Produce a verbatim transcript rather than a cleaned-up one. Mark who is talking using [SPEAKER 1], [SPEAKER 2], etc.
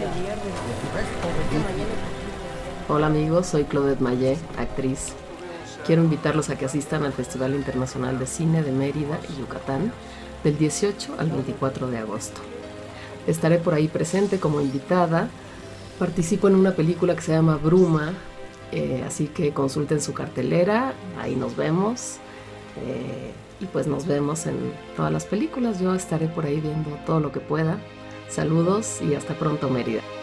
[SPEAKER 1] Hola amigos, soy Claudette Mayé, actriz. Quiero invitarlos a que asistan al Festival Internacional de Cine de Mérida y Yucatán del dieciocho al veinticuatro de agosto. Estaré por ahí presente como invitada. Participo en una película que se llama Bruma, eh, así que consulten su cartelera, ahí nos vemos. Eh, y pues nos vemos en todas las películas. Yo estaré por ahí viendo todo lo que pueda. Saludos y hasta pronto, Mérida.